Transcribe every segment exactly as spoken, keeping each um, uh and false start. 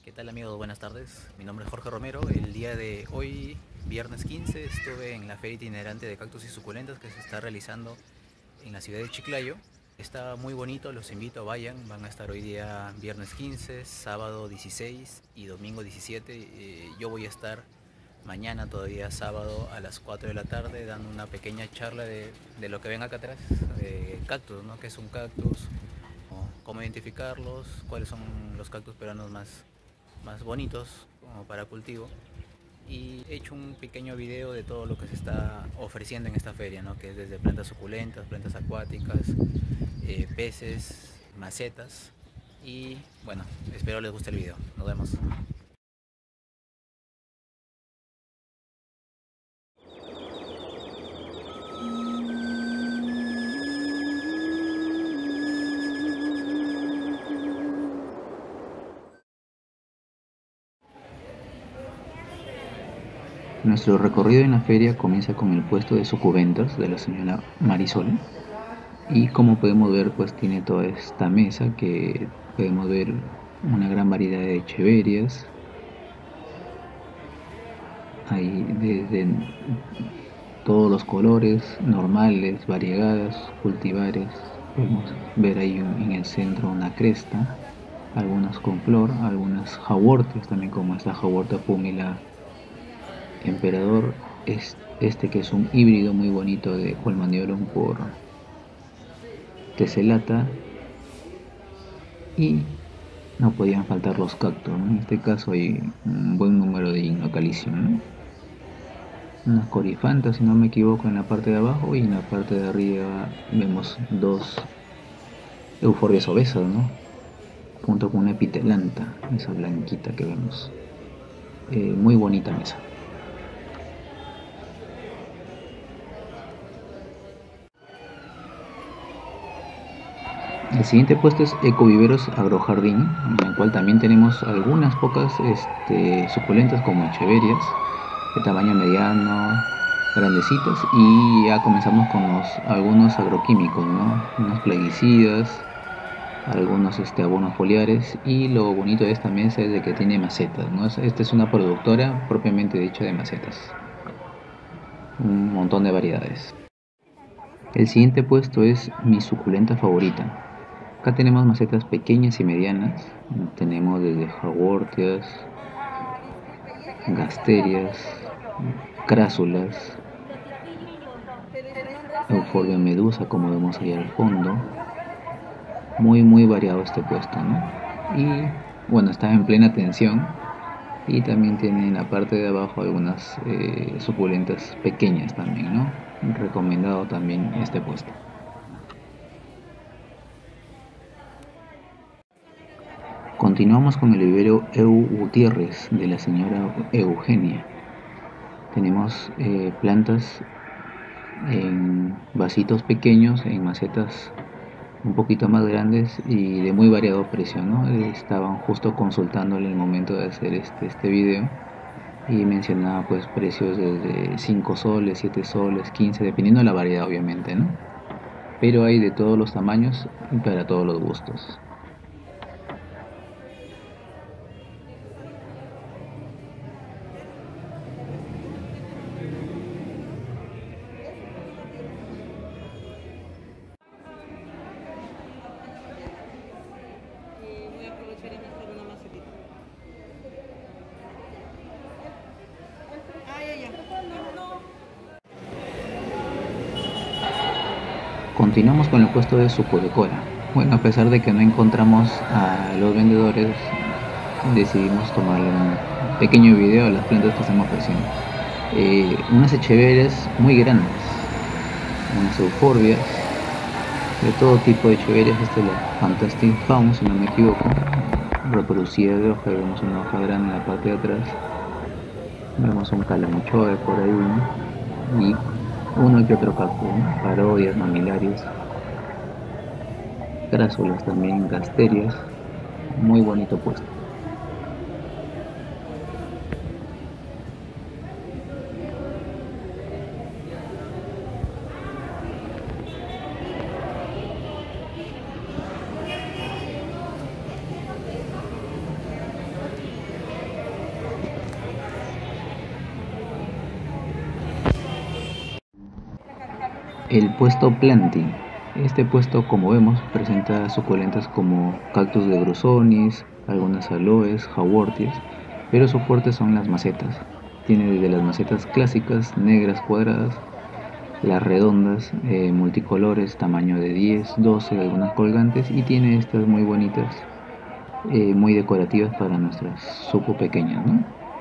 ¿Qué tal amigos? Buenas tardes. Mi nombre es Jorge Romero. El día de hoy, viernes quince, estuve en la feria itinerante de cactus y suculentas que se está realizando en la ciudad de Chiclayo. Está muy bonito, los invito a vayan. Van a estar hoy día viernes quince, sábado dieciséis y domingo diecisiete. Eh, yo voy a estar mañana todavía sábado a las cuatro de la tarde dando una pequeña charla de, de lo que ven acá atrás, de cactus, ¿no? ¿Qué es un cactus? Cómo identificarlos, cuáles son los cactus peruanos más, más bonitos como para cultivo. Y he hecho un pequeño video de todo lo que se está ofreciendo en esta feria, ¿no? Que es desde plantas suculentas, plantas acuáticas, eh, peces, macetas. Y bueno, espero les guste el video. Nos vemos. Nuestro recorrido en la feria comienza con el puesto de suculentas de la señora Marisol, y como podemos ver, pues tiene toda esta mesa que podemos ver una gran variedad de echeverias. Hay desde todos los colores, normales, variegadas, cultivares. Podemos ver ahí en el centro una cresta, algunas con flor, algunas jawortes también, como esta jaworta púmila emperador, es este que es un híbrido muy bonito de Colmaniorum por Tessellata. Y no podían faltar los cactus, ¿no? En este caso hay un buen número de Inocalicium, ¿no? Unas corifantas, si no me equivoco, en la parte de abajo, y en la parte de arriba vemos dos euforbias obesas, ¿no? Junto con una epitelanta, esa blanquita que vemos. Eh, muy bonita mesa. El siguiente puesto es Ecoviveros Agrojardín, en el cual también tenemos algunas pocas este, suculentas como echeverias de tamaño mediano, grandecitas, y ya comenzamos con los, algunos agroquímicos, ¿no? Unos plaguicidas, algunos este, abonos foliares, y lo bonito de esta mesa es de que tiene macetas, ¿no? Esta es una productora propiamente dicha de macetas, un montón de variedades. El siguiente puesto es mi suculenta favorita. Acá tenemos macetas pequeñas y medianas. Tenemos desde jawortias, gasterias, crásulas, euforbia medusa, como vemos ahí al fondo. Muy muy variado este puesto, ¿no? Y bueno, está en plena tensión, y también tiene en la parte de abajo algunas eh, suculentas pequeñas también, ¿no? Recomendado también este puesto. Continuamos con el vivero Eu Gutiérrez de la señora Eugenia. Tenemos eh, plantas en vasitos pequeños, en macetas un poquito más grandes y de muy variado precio, ¿no? Estaban justo consultando en el momento de hacer este, este video, y mencionaba pues precios desde cinco soles, siete soles, quince, dependiendo de la variedad obviamente, ¿no? Pero hay de todos los tamaños y para todos los gustos. Continuamos con el puesto de sucudecora. Bueno, a pesar de que no encontramos a los vendedores, decidimos tomarle un pequeño video a las plantas que estamos ofreciendo. Eh, unas echeverias muy grandes, unas euforbias, de todo tipo de echeverias. Esta es la Fantastic Faun, si no me equivoco, reproducida de hoja. Vemos una hoja grande en la parte de atrás, vemos un calamuchoe por ahí, ¿no? Y uno que otro cactus, ¿no? Parodias, mamilarios, crásulas también, gasterias. Muy bonito puesto. El puesto Planting. Este puesto, como vemos, presenta suculentas como cactus de Grusonis, algunas aloes, jawortias, pero su fuerte son las macetas. Tiene desde las macetas clásicas, negras cuadradas, las redondas, eh, multicolores, tamaño de diez, doce, algunas colgantes, y tiene estas muy bonitas, eh, muy decorativas para nuestras suco pequeñas, ¿no?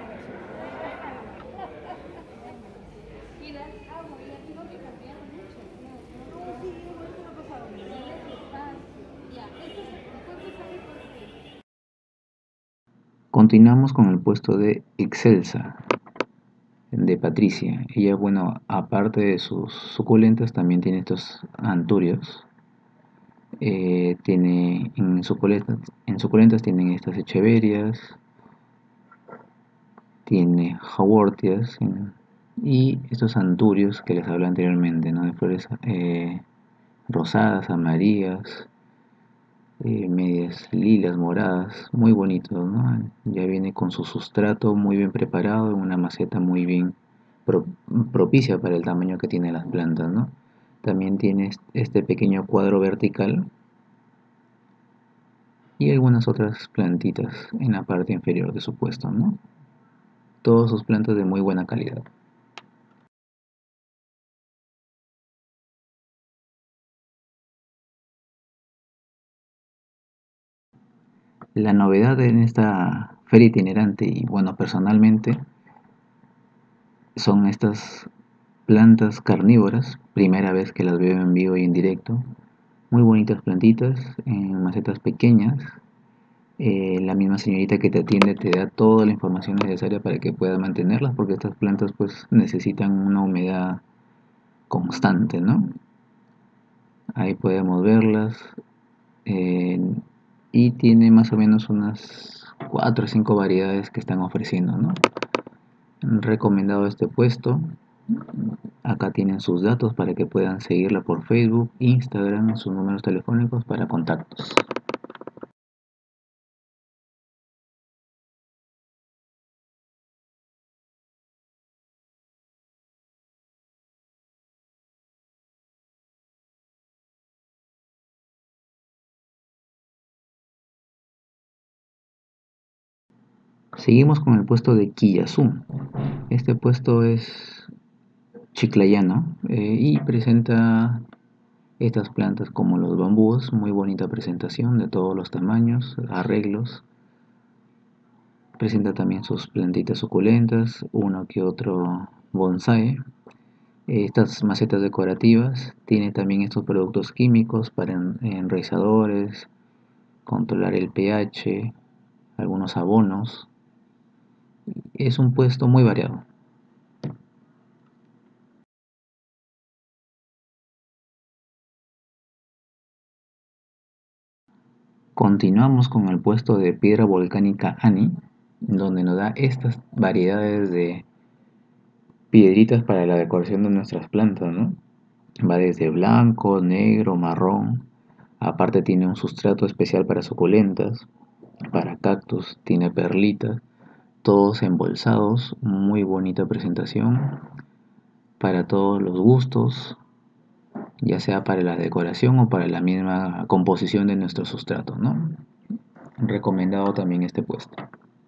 Continuamos con el puesto de Excelsa, de Patricia. Ella, bueno, aparte de sus suculentas, también tiene estos anturios. Eh, tiene en suculentas, en suculentas tienen estas echeverias, tiene jawortias en- y estos anturios que les hablé anteriormente, ¿no? De flores eh, rosadas, amarillas, eh, medias lilas, moradas, muy bonitos, ¿no? Ya viene con su sustrato muy bien preparado, en una maceta muy bien pro- propicia para el tamaño que tienen las plantas, ¿no? También tiene este pequeño cuadro vertical y algunas otras plantitas en la parte inferior de su puesto, ¿no? Todas sus plantas de muy buena calidad. La novedad en esta feria itinerante, y bueno, personalmente, son estas plantas carnívoras, primera vez que las veo en vivo y en directo. Muy bonitas plantitas en macetas pequeñas. Eh, la misma señorita que te atiende te da toda la información necesaria para que puedas mantenerlas, porque estas plantas pues necesitan una humedad constante, ¿no? Ahí podemos verlas. eh, y tiene más o menos unas cuatro o cinco variedades que están ofreciendo, ¿no? Recomendado este puesto. Acá tienen sus datos para que puedan seguirla por Facebook, Instagram, sus números telefónicos para contactos. Seguimos con el puesto de Quillazú. Este puesto es chiclayano, eh, y presenta estas plantas como los bambús, muy bonita presentación de todos los tamaños, arreglos. Presenta también sus plantitas suculentas, uno que otro bonsai. Estas macetas decorativas tiene también estos productos químicos para en- enraizadores, controlar el pH, algunos abonos. Es un puesto muy variado. Continuamos con el puesto de piedra volcánica Ani, donde nos da estas variedades de piedritas para la decoración de nuestras plantas, ¿no? Va desde blanco, negro, marrón. Aparte tiene un sustrato especial para suculentas, para cactus, tiene perlitas, todos embolsados, muy bonita presentación, para todos los gustos, ya sea para la decoración o para la misma composición de nuestro sustrato, ¿no? Recomendado también este puesto.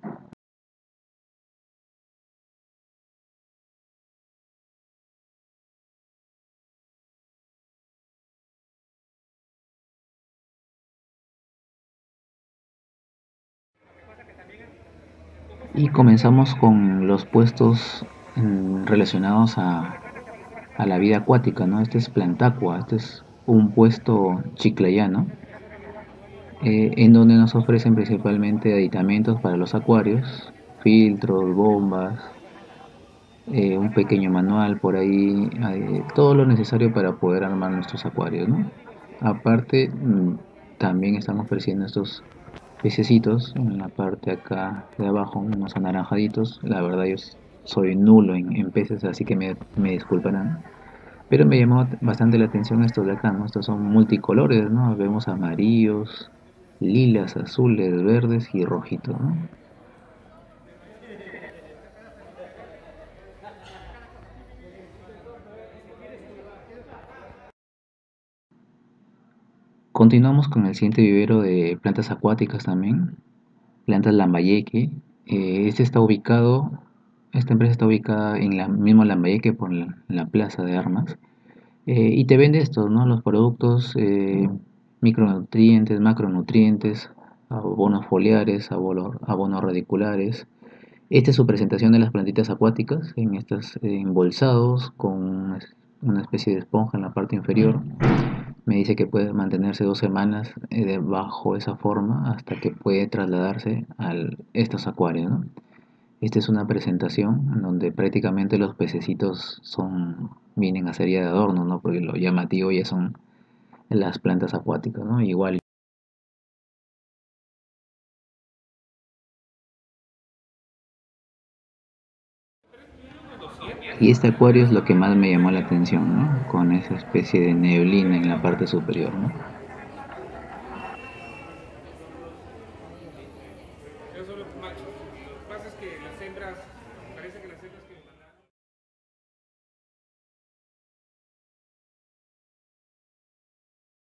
Y comenzamos con los puestos mm, relacionados a, a la vida acuática, ¿no? Este es Plantaqua, este es un puesto chiclayano, eh, en donde nos ofrecen principalmente aditamentos para los acuarios, filtros, bombas, eh, un pequeño manual por ahí, eh, todo lo necesario para poder armar nuestros acuarios, ¿no? Aparte, mm, también están ofreciendo estos pececitos en la parte acá de abajo, unos anaranjaditos. La verdad, yo soy nulo en, en peces, así que me, me disculparán. Pero me llamó bastante la atención estos de acá, ¿no? Estos son multicolores, ¿no? Vemos amarillos, lilas, azules, verdes y rojitos, ¿no? Continuamos con el siguiente vivero de plantas acuáticas también, plantas Lambayeque. Eh, este está ubicado, esta empresa está ubicada en la mismo Lambayeque por la, la plaza de armas. Eh, y te vende estos, ¿no? Los productos, eh, micronutrientes, macronutrientes, abonos foliares, abono- abonos radiculares. Esta es su presentación de las plantitas acuáticas en estos eh, embolsados con una una especie de esponja en la parte inferior. Me dice que puede mantenerse dos semanas eh, debajo de esa forma hasta que puede trasladarse a estos acuarios, ¿no? Esta es una presentación en donde prácticamente los pececitos son, vienen a ser ya de adorno, ¿no? Porque lo llamativo ya son las plantas acuáticas, ¿no? Igual. Y este acuario es lo que más me llamó la atención, ¿no? Con esa especie de neblina en la parte superior, ¿no? Esos son los machos. Lo que pasa es que las hembras, parece que las hembras